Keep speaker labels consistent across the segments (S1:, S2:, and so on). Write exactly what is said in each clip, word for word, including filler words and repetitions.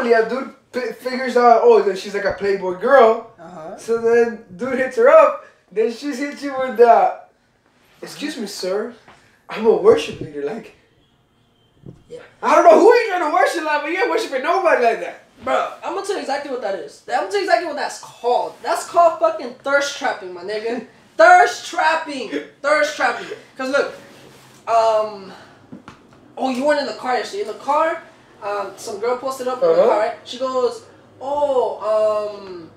S1: Amalia, dude p- figures out, oh, then she's like a Playboy girl.
S2: Uh-huh.
S1: So then dude hits her up. Then she hits you with the, excuse me, sir, I'm a worship leader. Like,
S2: yeah.
S1: I don't know who you're trying to worship like, but you ain't worshiping nobody like that.
S2: Bro, I'm gonna tell you exactly what that is. I'm gonna tell you exactly what that's called. That's called fucking thirst trapping, my nigga. Thirst trapping. Thirst trapping. Cause look, um, oh, you weren't in the car yesterday. In the car, um, some girl posted up in
S1: uh-huh.
S2: the car, right? She goes, oh, um,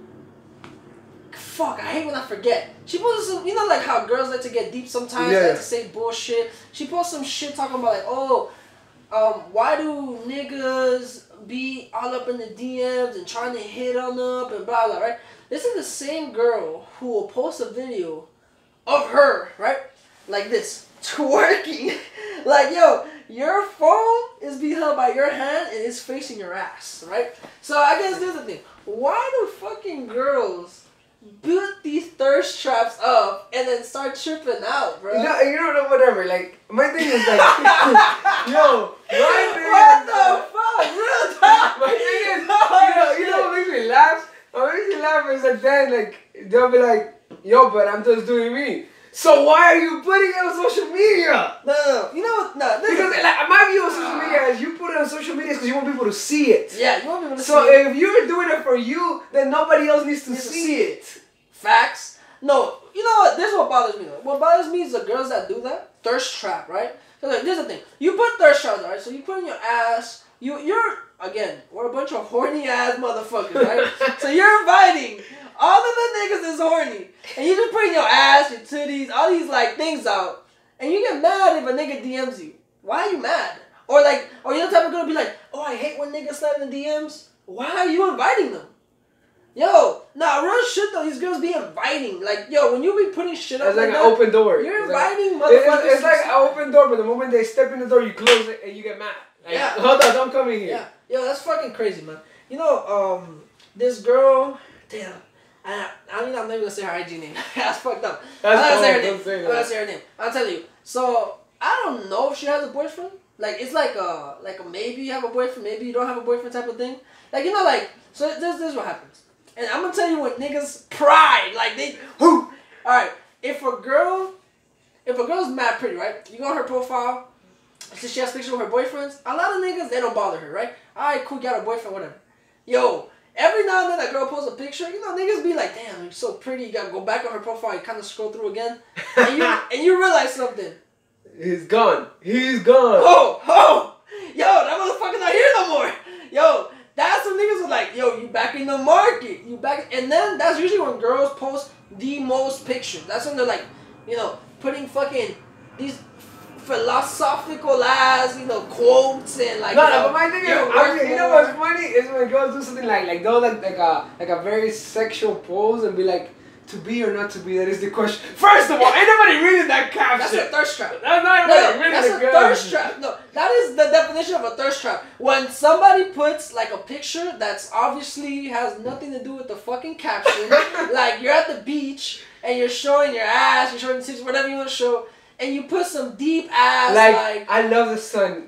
S2: fuck, I hate when I forget. She posted some, you know, like how girls like to get deep sometimes,
S1: yeah.
S2: like to say bullshit. She posted some shit talking about like, oh, um, why do niggas be all up in the D Ms and trying to hit on up and blah blah, right? This is the same girl who will post a video of her, right? Like this, twerking. Like, yo, your phone is being held by your hand and it's facing your ass, right? So I guess there's the thing. Why do fucking girls build these thirst traps up and then start tripping out, bro?
S1: You know, you know, whatever. Like, my thing is like, yo, my thing
S2: what
S1: is,
S2: the
S1: uh,
S2: fuck? Real talk.
S1: my thing is,
S2: No,
S1: you know, you
S2: shit.
S1: know what makes me laugh? What makes me laugh is like then, like, they'll be like, yo, but I'm just doing me. So why are you putting it on social media?
S2: No, no, no. You know what? No, this
S1: Because
S2: is,
S1: like, my view on social media is you put it on social media because you want people to see it.
S2: yeah, you want people to
S1: So
S2: see it.
S1: if you're doing it for you, then nobody else needs to
S2: Needs to
S1: see
S2: see
S1: it.
S2: Facts. No, you know what? This is what bothers me though. What bothers me is the girls that do that thirst trap, right? So like, here's the thing. You put thirst traps, right? So you put in your ass. You, you're again, we're a bunch of horny ass motherfuckers, right? So you're inviting all of the niggas is horny, and you just putting your ass, your titties, all these like things out, and you get mad if a nigga D Ms you. Why are you mad? Or like, or you're the type of girl to be like, oh, I hate when niggas slide in the D Ms. Why are you inviting them? Yo, nah, real shit though. These girls be inviting, like, yo, when you be putting shit up
S1: It's like,
S2: like
S1: an
S2: that,
S1: open door.
S2: you're
S1: It's like,
S2: inviting
S1: it's,
S2: motherfuckers.
S1: it's like an open door, but the moment they step in the door, you close it and you get mad. Like,
S2: Yeah.
S1: hold on, don't come in here.
S2: Yeah, yo, that's fucking crazy, man. You know, um, this girl, damn, I, I mean, I'm not even gonna say her I G name. That's fucked up.
S1: That's
S2: I'm not gonna say her
S1: cool.
S2: name.
S1: Don't say
S2: I'm
S1: that.
S2: not gonna say her name. I'll tell you. So I don't know if she has a boyfriend. Like it's like a like a maybe you have a boyfriend, maybe you don't have a boyfriend type of thing. Like you know, like so this, this is what happens. And I'm gonna tell you when niggas pride, like they who. All right, if a girl, if a girl's mad pretty, right? You go on her profile. So she has pictures with her boyfriends. A lot of niggas, they don't bother her, right? Alright, cool, got a boyfriend, whatever. Yo, every now and then that girl posts a picture, you know, niggas be like, damn, you're so pretty. You gotta go back on her profile, you kind of scroll through again. And you and you realize something.
S1: He's gone. He's gone.
S2: Oh, oh, yo, that motherfucker's not here no more. Yo, that's when niggas are like, yo, you back in the market. You back, and then that's usually when girls post the most pictures. That's when they're like, you know, putting fucking these philosophical ass, you know, quotes and like.
S1: No,
S2: you
S1: no,
S2: know,
S1: but my thing is,
S2: you're
S1: I
S2: worth
S1: mean, you know
S2: more.
S1: what's funny is when girls do something like like they'll like like a like a very sexual pose and be like, to be or not to be, that is the question. First of all, ain't nobody reading that caption.
S2: That's a thirst trap.
S1: That's not
S2: No,
S1: even
S2: no,
S1: reading
S2: that's
S1: the
S2: a
S1: caption.
S2: thirst trap. No, that is the definition of a thirst trap. When somebody puts like a picture that's obviously has nothing to do with the fucking caption, like you're at the beach and you're showing your ass, you're showing the titties, whatever you want to show, and you put some deep ass
S1: Like,
S2: like,
S1: I love the sun.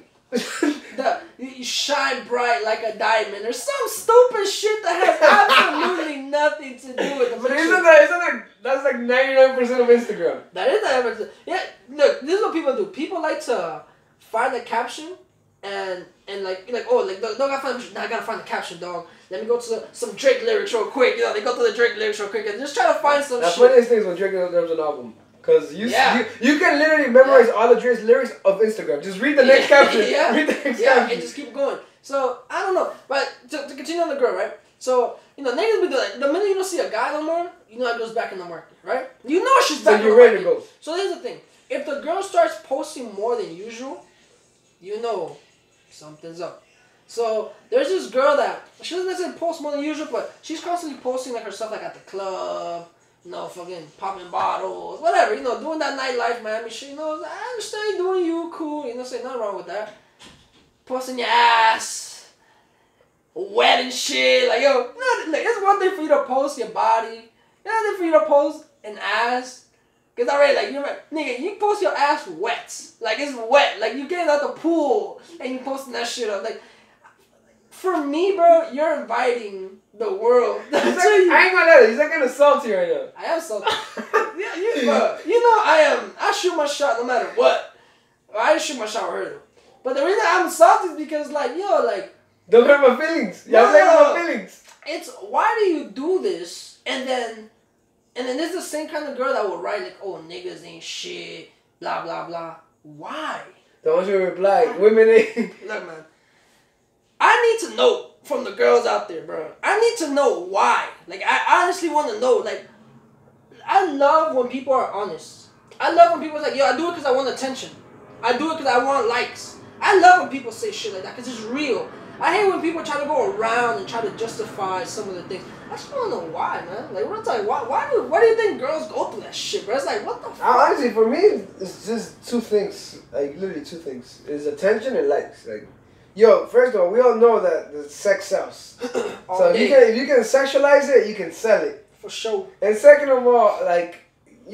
S2: the you shine bright like a diamond or some stupid shit that has absolutely nothing to do with the
S1: But
S2: picture.
S1: isn't that isn't that that's like ninety-nine percent of Instagram.
S2: That is the evidence. Yeah, look, this is what people do. People like to find the caption and and like like oh like dog, dog I find I gotta find the caption, dog. Let me go to the, some Drake lyrics real quick. You know, they go to the Drake lyrics real quick and just try to find some
S1: That's
S2: shit.
S1: one of these things when Drake drops an album. Cause you,
S2: Yeah.
S1: you you can literally memorize
S2: Yeah.
S1: all the Drake's lyrics of Instagram. Just read the next caption.
S2: Yeah,
S1: Read the next
S2: yeah,
S1: caption.
S2: and just keep going. So I don't know, but to, to continue on the girl, right? So you know, niggas be like, the minute you don't see a guy no more, you know it goes back in the market, right? You know she's
S1: So
S2: back in
S1: you're
S2: the
S1: ready to
S2: market.
S1: go.
S2: So here's the thing: if the girl starts posting more than usual, you know something's up. So there's this girl that she doesn't necessarily post more than usual, but she's constantly posting like her stuff like at the club. You know, fucking popping bottles, whatever, you know, doing that nightlife Miami shit, you know, I understand you doing you, cool, you know, say nothing wrong with that. Posting your ass, wet and shit, like, yo, you know, like, it's one thing for you to post your body, another thing for you to post an ass, because already, like, you're, nigga, you post your ass wet, like, it's wet, like, you getting out the pool, and you posting that shit up, like, for me, bro, you're inviting the world.
S1: Like, I ain't gonna let it. He's like kind of salty right now.
S2: I am salty. yeah, you, bro, you know I am. I shoot my shot no matter what. I didn't shoot my shot with her though. But the reason I'm salty is because, like, yo, like.
S1: Don't hurt my feelings. Y'all play with my feelings.
S2: It's why do you do this and then, and then there's the same kind of girl that will write like, oh, niggas ain't shit, blah blah blah. Why?
S1: Don't want you to reply. Women ain't.
S2: Look, man. I need to know from the girls out there, bro. I need to know why. Like, I honestly want to know. Like, I love when people are honest. I love when people are like, yo, I do it because I want attention. I do it because I want likes. I love when people say shit like that because it's real. I hate when people try to go around and try to justify some of the things. I just want to know why, man. Like, what I'm why, why do, why do you think girls go through that shit, bro? It's like, what the fuck?
S1: Honestly, for me, it's just two things. Like, literally two things. It's attention and likes. Like, yo, first of all, we all know that the sex sells. So if you, can, if you can sexualize it, you can sell it.
S2: For sure.
S1: And second of all, like,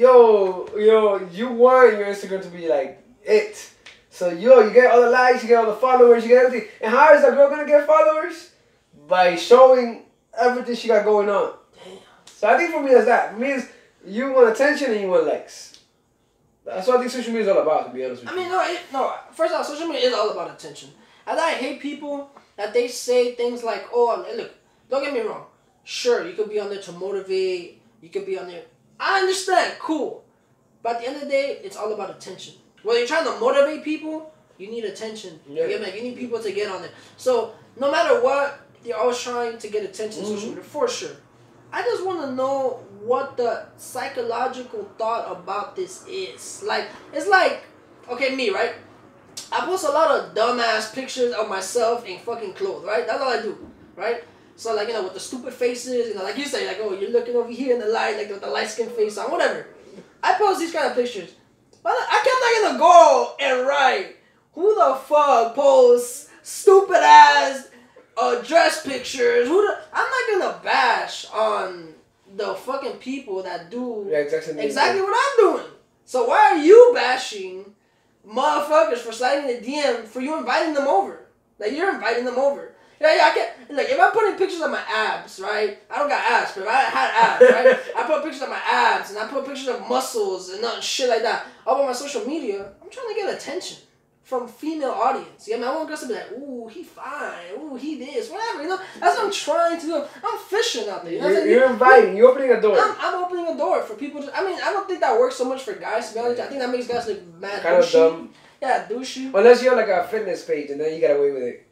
S1: yo, yo, you want your Instagram to be like it. So, yo, you get all the likes, you get all the followers, you get everything. And how is that girl going to get followers? By showing everything she got going on.
S2: Damn.
S1: So, I think for me, that's that. For me, is you want attention and you want likes. That's what I think social media is all about, to be honest with you.
S2: I mean, no, it, no. First off, social media is all about attention. And I hate people that they say things like, oh, look, don't get me wrong. Sure, you could be on there to motivate. You could be on there. I understand. Cool. But at the end of the day, it's all about attention. When you're trying to motivate people, you need attention.
S1: Yeah.
S2: You, know, you need people to get on there. So no matter what, you're always trying to get attention.
S1: Mm-hmm.
S2: Social media, for sure. I just want to know what the psychological thought about this is. Like, it's like, okay, me, right? I post a lot of dumbass pictures of myself in fucking clothes, right? That's all I do, right? So, like, you know, with the stupid faces, you know, like you say, like, oh, you're looking over here in the light, like with the light skin face on, whatever. I post these kind of pictures. But I kept not gonna go and write, who the fuck posts stupid ass uh, dress pictures? Who the, I'm not gonna bash on the fucking people that do
S1: yeah, exactly,
S2: exactly what I'm doing. So why are you bashing motherfuckers for sliding the D M for you inviting them over? Like, you're inviting them over. Yeah, yeah, I can't. Like, if I'm putting pictures of my abs, right? I don't got abs, but if I had abs, right? I put pictures of my abs and I put pictures of muscles and uh, shit like that up on my social media. I'm trying to get attention from female audience. Yeah, I mean, I want girls to be like, ooh, he fine. Ooh, he this, whatever. You know, that's what I'm trying to do. I'm fishing out there. You know
S1: you're,
S2: what I'm
S1: you're
S2: saying?
S1: inviting. You're opening a door.
S2: I'm, I'm opening a door for people to. I mean, I don't think that works so much for guys. To be honest, I think that makes guys look mad
S1: kind
S2: douchey.
S1: of dumb.
S2: Yeah, douchey.
S1: Unless you're like a fitness page and then you get away with it.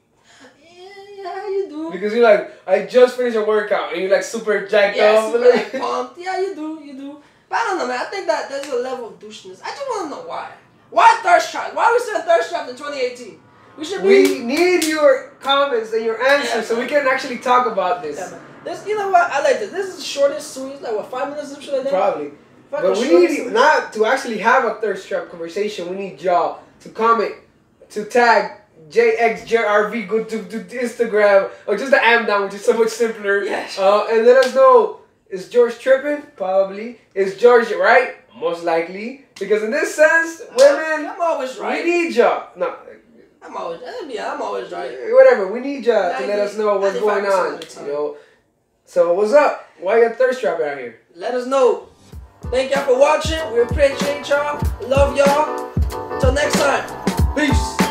S2: Yeah, you do.
S1: Because you're like, I just finished a workout and you're like super jacked
S2: yeah,
S1: up.
S2: super, like, pumped. Yeah, you do, you do. But I don't know, man. I think that there's a level of douchiness. I just want to know why. Why thirst trap? Why are we still thirst trapped in twenty eighteen? We should be.
S1: We need your comments and your answers
S2: Yeah,
S1: so
S2: man.
S1: we can actually talk about this.
S2: Yeah, man. This, you know what? I like this. This is the shortest, sweet, like what, five minutes or something like that?
S1: Probably.
S2: Fucking
S1: But we
S2: short,
S1: need
S2: sweet.
S1: not to actually have a thirst trap conversation. We need y'all to comment, to tag J X J R V, go to, to Instagram, or just the am down, which is so much simpler.
S2: Yes.
S1: Uh, and let us know, is George tripping? Probably. Is George right? Most likely. Because in this sense, women,
S2: I'm always right.
S1: we need y'all. No,
S2: I'm always, yeah, I'm always right.
S1: whatever. We need y'all to let us know what's going on.
S2: ninety-five percent of the
S1: You
S2: time.
S1: know. So what's up? Why you got thirst trap out here?
S2: Let us know. Thank y'all for watching. We appreciate y'all. Love y'all. Until next time. Peace.